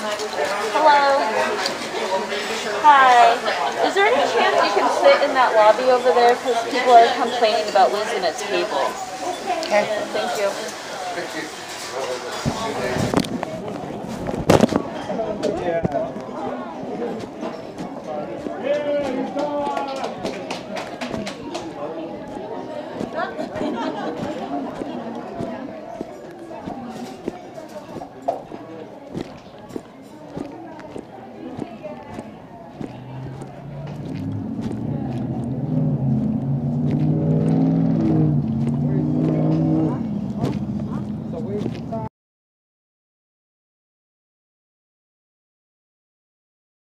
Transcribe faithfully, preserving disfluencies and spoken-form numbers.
Hello. Hi. Is there any chance you can sit in that lobby over there because people are complaining about losing a table? Okay. Thank you. Yeah.